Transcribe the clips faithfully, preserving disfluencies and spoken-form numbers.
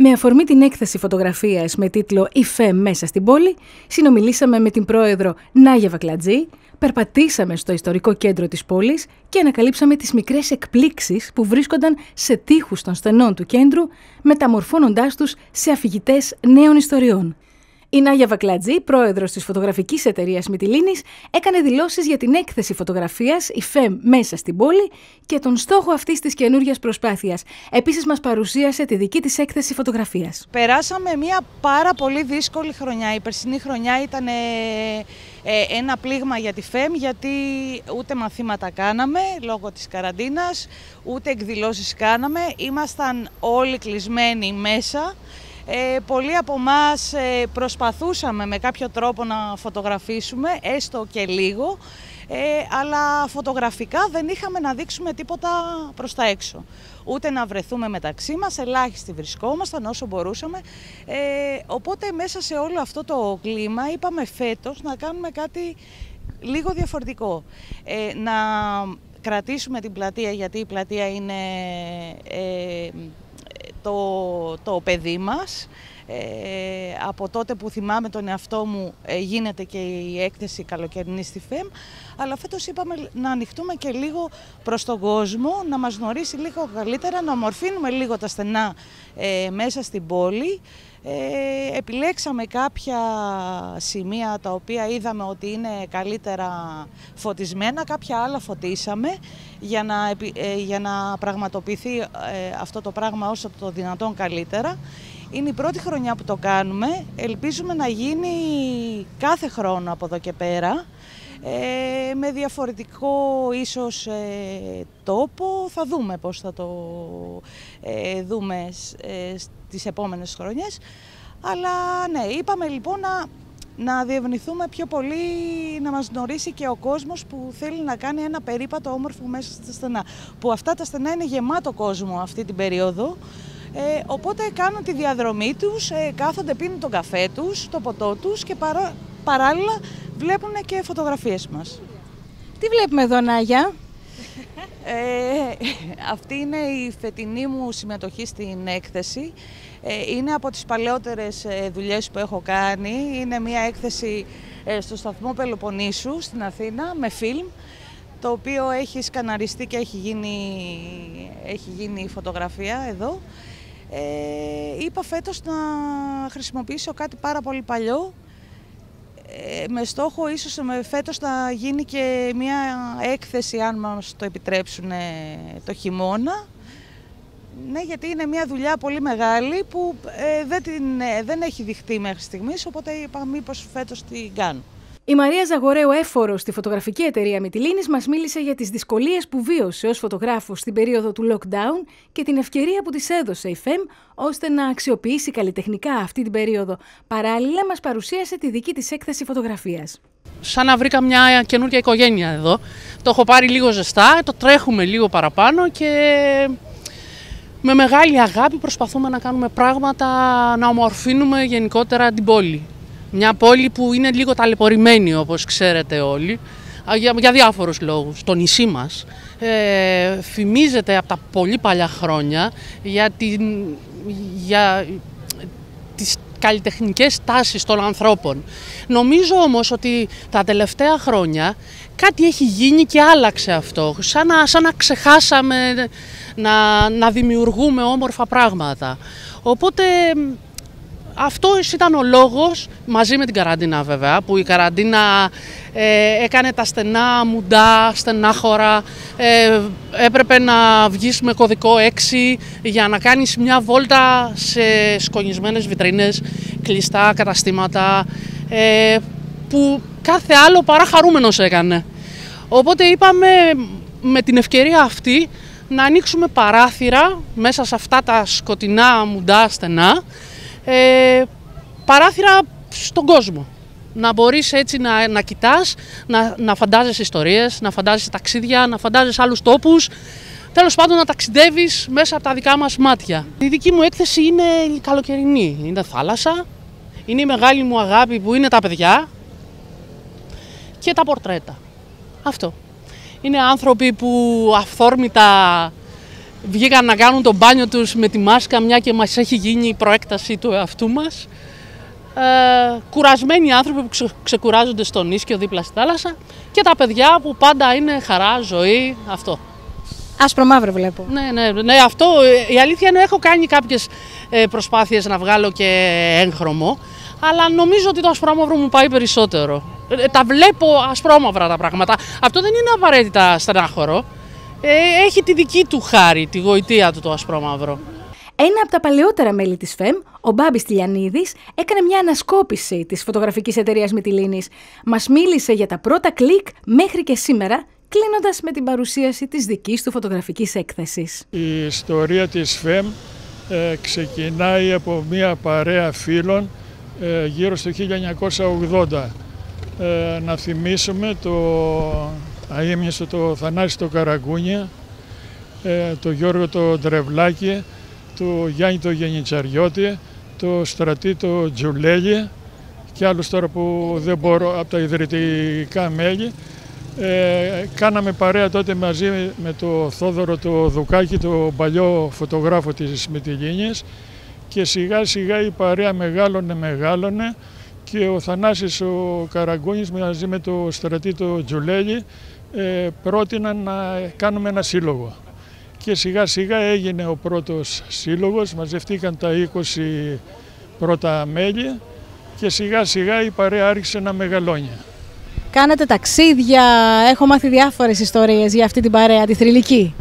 Με αφορμή την έκθεση φωτογραφίας με τίτλο «Η ΦΕΜ μέσα στην πόλη», συνομιλήσαμε με την πρόεδρο Νάγια Βακλατζή, περπατήσαμε στο ιστορικό κέντρο της πόλης και ανακαλύψαμε τις μικρές εκπλήξεις που βρίσκονταν σε τοίχους των στενών του κέντρου, μεταμορφώνοντάς τους σε αφηγητές νέων ιστοριών. Η Νάγια Βακλατζή, πρόεδρος της φωτογραφικής εταιρείας Μυτιλήνης, έκανε δηλώσεις για την έκθεση φωτογραφίας «Η ΦΕΜ μέσα στην πόλη» και τον στόχο αυτής της καινούργιας προσπάθειας. Επίσης μας παρουσίασε τη δική της έκθεση φωτογραφίας. Περάσαμε μια πάρα πολύ δύσκολη χρονιά. Η περσινή χρονιά ήταν ε, ε, ένα πλήγμα για τη ΦΕΜ, γιατί ούτε μαθήματα κάναμε λόγω της καραντίνας, ούτε εκδηλώσεις κάναμε. Ήμασταν όλοι κλεισμένοι μέσα. Ε, πολλοί από εμάς ε, προσπαθούσαμε με κάποιο τρόπο να φωτογραφίσουμε, έστω και λίγο, ε, αλλά φωτογραφικά δεν είχαμε να δείξουμε τίποτα προς τα έξω. Ούτε να βρεθούμε μεταξύ μας, ελάχιστοι βρισκόμασταν όσο μπορούσαμε. Ε, οπότε μέσα σε όλο αυτό το κλίμα είπαμε φέτος να κάνουμε κάτι λίγο διαφορετικό. Ε, να κρατήσουμε την πλατεία, γιατί η πλατεία είναι... Ε, Το, το παιδί μας. Ε, από τότε που θυμάμαι τον εαυτό μου ε, γίνεται και η έκθεση καλοκαιρινή στη ΦΕΜ, αλλά φέτος είπαμε να ανοιχτούμε και λίγο προς τον κόσμο, να μας γνωρίσει λίγο καλύτερα, να ομορφύνουμε λίγο τα στενά ε, μέσα στην πόλη. Ε, επιλέξαμε κάποια σημεία τα οποία είδαμε ότι είναι καλύτερα φωτισμένα, κάποια άλλα φωτίσαμε για να, ε, για να πραγματοποιηθεί ε, αυτό το πράγμα όσο το δυνατόν καλύτερα. Είναι η πρώτη χρονιά που το κάνουμε, ελπίζουμε να γίνει κάθε χρόνο από εδώ και πέρα, ε, με διαφορετικό ίσως ε, τόπο. Θα δούμε πώς θα το ε, δούμε ε, τις επόμενες χρονιές. Αλλά ναι, είπαμε λοιπόν να, να διευνηθούμε πιο πολύ, να μας γνωρίσει και ο κόσμος που θέλει να κάνει ένα περίπατο όμορφο μέσα στα στενά. Που αυτά τα στενά είναι γεμάτο κόσμο αυτή την περίοδο. Ε, οπότε κάνουν τη διαδρομή τους, ε, κάθονται, πίνουν τον καφέ τους, το ποτό τους και παρά, παράλληλα βλέπουν και φωτογραφίες μας. Τι βλέπουμε εδώ, Νάγια? Ε, αυτή είναι η φετινή μου συμμετοχή στην έκθεση. Ε, είναι από τις παλαιότερες δουλειές που έχω κάνει. Είναι μια έκθεση ε, στο σταθμό Πελοποννήσου στην Αθήνα με φιλμ, το οποίο έχει σκαναριστεί και έχει γίνει, έχει γίνει φωτογραφία εδώ. Ε, είπα φέτος να χρησιμοποιήσω κάτι πάρα πολύ παλιό, ε, με στόχο ίσως με φέτος να γίνει και μια έκθεση, αν μας το επιτρέψουν, το χειμώνα. Ναι, γιατί είναι μια δουλειά πολύ μεγάλη που ε, δεν, την, ε, δεν έχει δειχτεί μέχρι στιγμής, οπότε είπα μήπως φέτος την κάνω. Η Μαρία Ζαγορέου, έφορος στη φωτογραφική εταιρεία Μυτιλήνης, μας μίλησε για τις δυσκολίες που βίωσε ως φωτογράφος στην περίοδο του lockdown και την ευκαιρία που της έδωσε η ΦΕΜ ώστε να αξιοποιήσει καλλιτεχνικά αυτή την περίοδο. Παράλληλα, μας παρουσίασε τη δική της έκθεση φωτογραφίας. Σαν να βρήκα μια καινούργια οικογένεια εδώ. Το έχω πάρει λίγο ζεστά, το τρέχουμε λίγο παραπάνω και με μεγάλη αγάπη προσπαθούμε να κάνουμε πράγματα, να ομορφύνουμε γενικότερα την πόλη. Μια πόλη που είναι λίγο ταλαιπωρημένη, όπως ξέρετε όλοι, για, για διάφορους λόγους. Το νησί μας ε, φημίζεται από τα πολύ παλιά χρόνια για, την, για τις καλλιτεχνικές τάσεις των ανθρώπων. Νομίζω όμως ότι τα τελευταία χρόνια κάτι έχει γίνει και άλλαξε αυτό. Σαν να, σαν να ξεχάσαμε να, να δημιουργούμε όμορφα πράγματα. Οπότε αυτός ήταν ο λόγος, μαζί με την καραντίνα βέβαια, που η καραντίνα ε, έκανε τα στενά μουντά, στενάχωρα, ε, έπρεπε να βγεις με κωδικό έξι για να κάνεις μια βόλτα σε σκονισμένες βιτρίνες, κλειστά καταστήματα, ε, που κάθε άλλο παρά χαρούμενος έκανε. Οπότε είπαμε με την ευκαιρία αυτή να ανοίξουμε παράθυρα μέσα σε αυτά τα σκοτεινά μουντά στενά, Ε, παράθυρα στον κόσμο. Να μπορείς έτσι να, να κοιτάς, να, να φαντάζεσαι ιστορίες, να φαντάζεσαι ταξίδια, να φαντάζεσαι άλλους τόπους. Τέλος πάντων να ταξιδεύεις μέσα από τα δικά μας μάτια. Η δική μου έκθεση είναι καλοκαιρινή. Είναι θάλασσα, είναι η μεγάλη μου αγάπη που είναι τα παιδιά και τα πορτρέτα. Αυτό. Είναι άνθρωποι που αυθόρμητα βγήκαν να κάνουν το μπάνιο τους με τη μάσκα, μια και μας έχει γίνει η προέκταση του εαυτού μας. Ε, κουρασμένοι άνθρωποι που ξε, ξεκουράζονται στον Ίσκιο δίπλα στη θάλασσα και τα παιδιά που πάντα είναι χαρά, ζωή, αυτό. Άσπρο μαύρο βλέπω. Ναι, ναι, ναι, αυτό. Η αλήθεια είναι έχω κάνει κάποιες προσπάθειες να βγάλω και έγχρωμο, αλλά νομίζω ότι το ασπρόμαυρο μου πάει περισσότερο. Ε, τα βλέπω ασπρόμαυρα τα πράγματα. Αυτό δεν είναι απαραίτητα στενάχωρο. Ε, έχει τη δική του χάρη, τη γοητεία του το ασπρόμαυρο. Ένα από τα παλαιότερα μέλη της ΦΕΜ, ο Μπάμπης Τηλιανίδης, έκανε μια ανασκόπηση της φωτογραφικής εταιρείας Μυτιλήνης. Μας μίλησε για τα πρώτα κλικ μέχρι και σήμερα, κλείνοντας με την παρουσίαση της δικής του φωτογραφικής έκθεσης. Η ιστορία της ΦΕΜ ε, ξεκινάει από μια παρέα φίλων ε, γύρω στο χίλια εννιακόσια ογδόντα. Ε, να θυμίσουμε το αείμνηστο το Θανάση το Καραγκούνια, ε, το Γιώργο το Ντρεβλάκη, το Γιάννη το Γενιτσαριώτη, το Στρατή το Τζουλέλη και άλλους τώρα που δεν μπορώ από τα ιδρυτικά μέλη. Ε, κάναμε παρέα τότε μαζί με το Θόδωρο το Δουκάκη, το παλιό φωτογράφο της Μυτιλήνης, και σιγά σιγά η παρέα μεγάλωνε μεγάλωνε και ο Θανάσης ο Καραγκούνης μαζί με το Στρατή το Τζουλέλη ε, πρότειναν να κάνουμε ένα σύλλογο. Και σιγά σιγά έγινε ο πρώτος σύλλογος, μαζευτήκαν τα είκοσι πρώτα μέλη και σιγά σιγά η παρέα άρχισε να μεγαλώνει. Κάνατε ταξίδια, έχω μάθει διάφορες ιστορίες για αυτή την παρέα, τη θρυλική.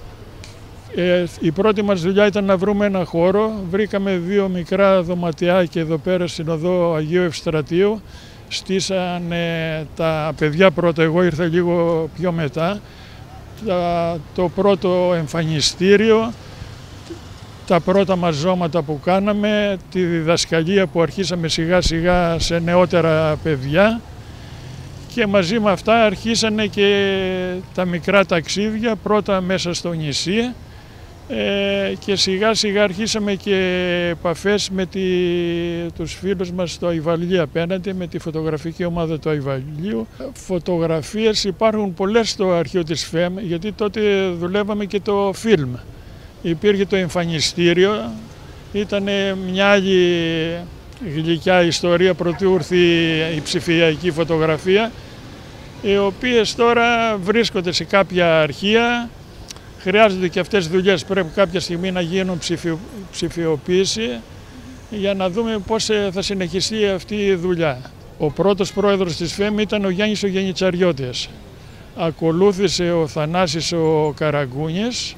Ε, η πρώτη μας δουλειά ήταν να βρούμε ένα χώρο. Βρήκαμε δύο μικρά δωματιάκια εδώ πέρα στην οδό Αγίου Ευστρατείου. Στήσανε τα παιδιά πρώτα, εγώ ήρθα λίγο πιο μετά. Τα, το πρώτο εμφανιστήριο, τα πρώτα μας ζώματα που κάναμε, τη διδασκαλία που αρχίσαμε σιγά σιγά σε νεότερα παιδιά. Και μαζί με αυτά αρχίσανε και τα μικρά ταξίδια, πρώτα μέσα στο νησί ε, και σιγά σιγά αρχίσαμε και επαφές με τη, τους φίλους μας στο Αϊβαλί απέναντι, με τη φωτογραφική ομάδα του Αϊβαλίου. Φωτογραφίες υπάρχουν πολλές στο αρχείο της ΦΕΜ, γιατί τότε δουλεύαμε και το φιλμ. Υπήρχε το εμφανιστήριο, ήταν μια άλλη γλυκιά ιστορία προτού έρθει η ψηφιακή φωτογραφία, οι οποίες τώρα βρίσκονται σε κάποια αρχεία. Χρειάζονται και αυτές τις δουλειές, πρέπει κάποια στιγμή να γίνουν ψηφιο, ψηφιοποίηση για να δούμε πώς θα συνεχιστεί αυτή η δουλειά. Ο πρώτος πρόεδρος της ΦΕΜ ήταν ο Γιάννης ο Γενιτσαριώτης. Ακολούθησε ο Θανάσης ο Καραγκούνης.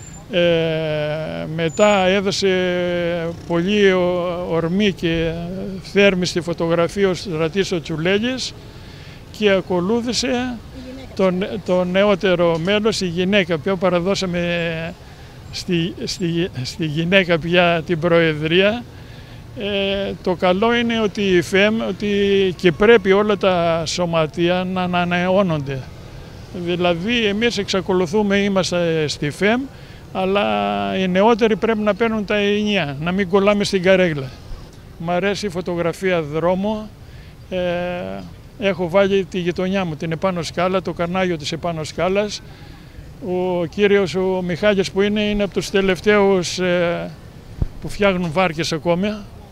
Ε, μετά έδωσε πολύ ορμή και θέρμη στη φωτογραφία ο Στρατής ο Τσουλέλης και ακολούθησε τον, το νεότερο μέλος, η γυναίκα. Πιο παραδώσαμε στη, στη, στη γυναίκα πια την προεδρία. Ε, το καλό είναι ότι η ΦΕΜ ότι και πρέπει όλα τα σωματεία να ανανεώνονται. Δηλαδή εμείς εξακολουθούμε, είμαστε στη ΦΕΜ, αλλά οι νεότεροι πρέπει να παίρνουν τα ενία, να μην κολλάμε στην καρέγλα. Μ' αρέσει η φωτογραφία δρόμο. Ε, έχω βάλει τη γειτονιά μου, την επάνω σκάλα, το καρνάγιο της επάνω σκάλας. Ο κύριος ο Μιχάλης που είναι, είναι από τους τελευταίους ε, που φτιάχνουν βάρκες ακόμη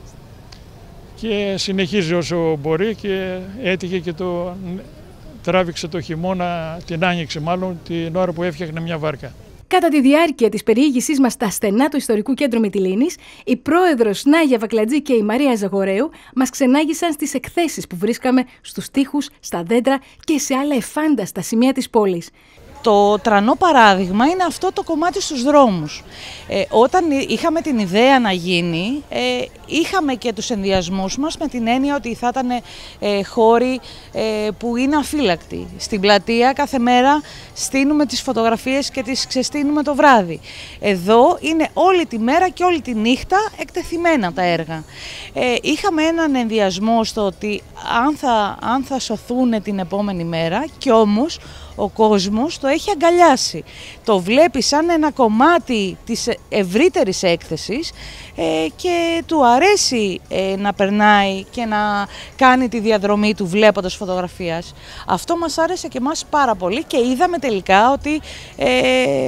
και συνεχίζει όσο μπορεί και έτυχε και το τράβηξε το χειμώνα, την άνοιξε μάλλον, την ώρα που έφτιαχνε μια βάρκα. Κατά τη διάρκεια της περιήγησής μας στα στενά του Ιστορικού Κέντρου Μυτιλήνης, η πρόεδρος Νάγια Βακλατζή και η Μαρία Ζαγορέου μας ξενάγησαν στις εκθέσεις που βρίσκαμε στους τοίχους, στα δέντρα και σε άλλα εφάνταστα σημεία της πόλης. Το τρανό παράδειγμα είναι αυτό το κομμάτι στους δρόμους. Ε, όταν είχαμε την ιδέα να γίνει, ε, είχαμε και τους ενδιασμούς μας με την έννοια ότι θα ήταν ε, χώροι ε, που είναι αφύλακτοι. Στην πλατεία κάθε μέρα στείνουμε τις φωτογραφίες και τις ξεστείνουμε το βράδυ. Εδώ είναι όλη τη μέρα και όλη τη νύχτα εκτεθειμένα τα έργα. Ε, είχαμε έναν ενδιασμό στο ότι αν θα, αν θα σωθούν την επόμενη μέρα, και όμως ο κόσμος το έχει αγκαλιάσει. Το βλέπει σαν ένα κομμάτι της ευρύτερης έκθεσης ε, και του αρέσει ε, να περνάει και να κάνει τη διαδρομή του βλέποντας φωτογραφίας. Αυτό μας άρεσε και εμάς πάρα πολύ και είδαμε τελικά ότι ε,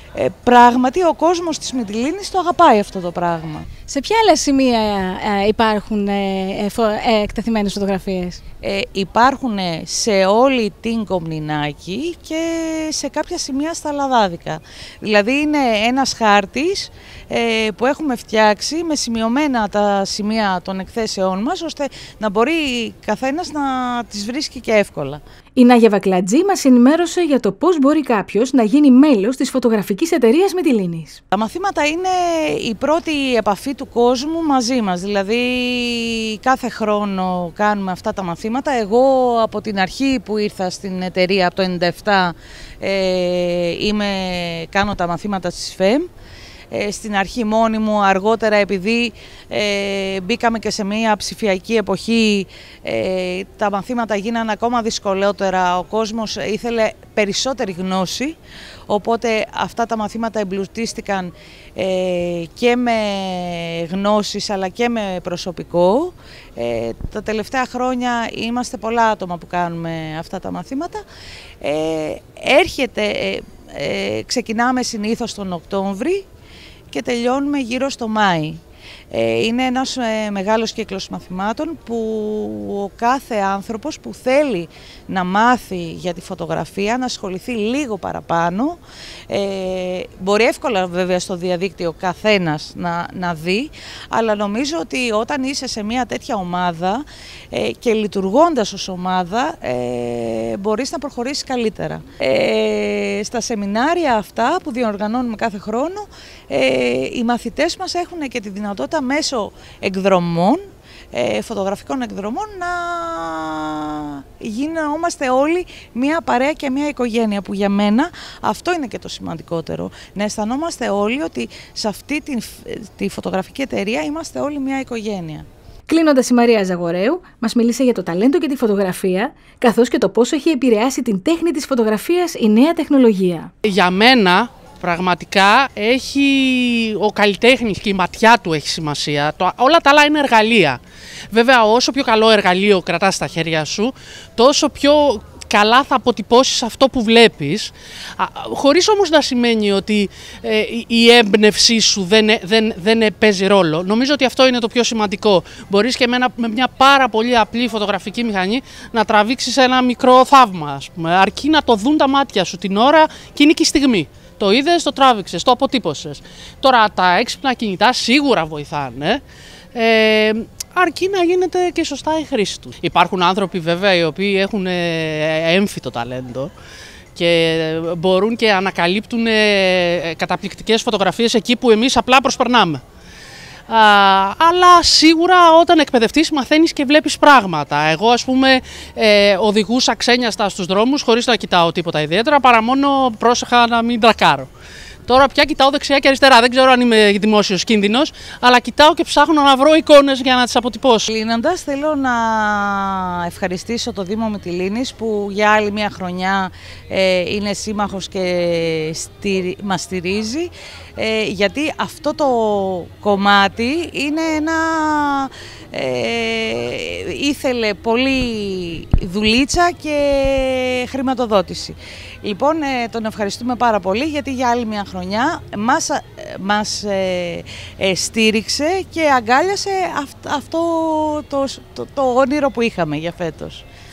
ε, πράγματι ο κόσμος της Μυτιλήνης το αγαπάει αυτό το πράγμα. Σε ποια άλλα σημεία ε, υπάρχουν ε, ε, φω, ε, εκτεθειμένες φωτογραφίες? Ε, υπάρχουν σε όλη την Κομνηνάκη και σε κάποια σημεία στα Λαδάδικα. Δηλαδή είναι ένας χάρτης ε, που έχουμε φτιάξει με σημειωμένα τα σημεία των εκθέσεών μας, ώστε να μπορεί καθένας να τις βρίσκει και εύκολα. Η Νάγια Βακλατζή μας ενημέρωσε για το πώς μπορεί κάποιος να γίνει μέλος της φωτογραφικής εταιρείας Μυτιλήνης. Τα μαθήματα είναι η πρώτη επαφή του κόσμου μαζί μας, δηλαδή κάθε χρόνο κάνουμε αυτά τα μαθήματα. Εγώ από την αρχή που ήρθα στην εταιρεία από το ενενήντα επτά ε, είμαι, κάνω τα μαθήματα της ΦΕΜ. Ε, στην αρχή μόνη μου, αργότερα επειδή ε, μπήκαμε και σε μια ψηφιακή εποχή, ε, τα μαθήματα γίνανε ακόμα δυσκολότερα, ο κόσμος ήθελε περισσότερη γνώση, οπότε αυτά τα μαθήματα εμπλουτίστηκαν ε, και με γνώσεις αλλά και με προσωπικό. Ε, τα τελευταία χρόνια είμαστε πολλά άτομα που κάνουμε αυτά τα μαθήματα. Ε, έρχεται, ε, ε, ξεκινάμε συνήθως τον Οκτώβρη και τελειώνουμε γύρω στο Μάη. Είναι ένας μεγάλος κύκλος μαθημάτων που ο κάθε άνθρωπος που θέλει να μάθει για τη φωτογραφία, να ασχοληθεί λίγο παραπάνω, ε, μπορεί εύκολα βέβαια στο διαδίκτυο καθένας να, να δει, αλλά νομίζω ότι όταν είσαι σε μια τέτοια ομάδα ε, και λειτουργώντας ως ομάδα, ε, μπορείς να προχωρήσεις καλύτερα. Ε, στα σεμινάρια αυτά που διοργανώνουμε κάθε χρόνο, ε, οι μαθητές μας έχουν και τη δυνατότητα μέσω εκδρομών, ε, φωτογραφικών εκδρομών, να γινόμαστε όλοι μία παρέα και μία οικογένεια, που για μένα αυτό είναι και το σημαντικότερο. Να αισθανόμαστε όλοι ότι σε αυτή τη, τη φωτογραφική εταιρεία είμαστε όλοι μία οικογένεια. Κλείνοντας, η Μαρία Ζαγορέου μας μίλησε για το ταλέντο και τη φωτογραφία, καθώς και το πόσο έχει επηρεάσει την τέχνη της φωτογραφίας η νέα τεχνολογία. Για μένα, πραγματικά, έχει ο καλλιτέχνης και η ματιά του έχει σημασία. Το, όλα τα άλλα είναι εργαλεία. Βέβαια, όσο πιο καλό εργαλείο κρατάς στα χέρια σου, τόσο πιο καλά θα αποτυπώσεις αυτό που βλέπεις, χωρίς όμως να σημαίνει ότι ε, η έμπνευσή σου δεν, δεν, δεν παίζει ρόλο. Νομίζω ότι αυτό είναι το πιο σημαντικό. Μπορείς και με, ένα, με μια πάρα πολύ απλή φωτογραφική μηχανή να τραβήξεις ένα μικρό θαύμα, ας πούμε, αρκεί να το δουν τα μάτια σου την ώρα εκείνη και η στιγμή. Το είδες, το τράβηξες, το αποτύπωσες. Τώρα τα έξυπνα κινητά σίγουρα βοηθάνε, ε, αρκεί να γίνεται και σωστά η χρήση τους. Υπάρχουν άνθρωποι βέβαια οι οποίοι έχουν έμφυτο ταλέντο και μπορούν και ανακαλύπτουν καταπληκτικές φωτογραφίες εκεί που εμείς απλά προσπερνάμε. Α, αλλά σίγουρα όταν εκπαιδευτείς μαθαίνεις και βλέπεις πράγματα. Εγώ, ας πούμε, ε, οδηγούσα ξένιαστα στους δρόμους χωρίς να κοιτάω τίποτα ιδιαίτερα, παρά μόνο πρόσεχα να μην τρακάρω. Τώρα πια κοιτάω δεξιά και αριστερά. Δεν ξέρω αν είμαι δημόσιος κίνδυνος, αλλά κοιτάω και ψάχνω να βρω εικόνες για να τις αποτυπώσω. Κλείνοντας, θέλω να ευχαριστήσω το Δήμο Μυτιλήνης που για άλλη μια χρονιά ε, είναι σύμμαχος και στηρι... μας στηρίζει, ε, γιατί αυτό το κομμάτι είναι ένα... Ε, ήθελε πολύ δουλίτσα και χρηματοδότηση. Λοιπόν, ε, τον ευχαριστούμε πάρα πολύ, γιατί για άλλη μια χρονιά μας, ε, μας ε, ε, στήριξε και αγκάλιασε αυ, αυτό το, το, το όνειρο που είχαμε για φέτος.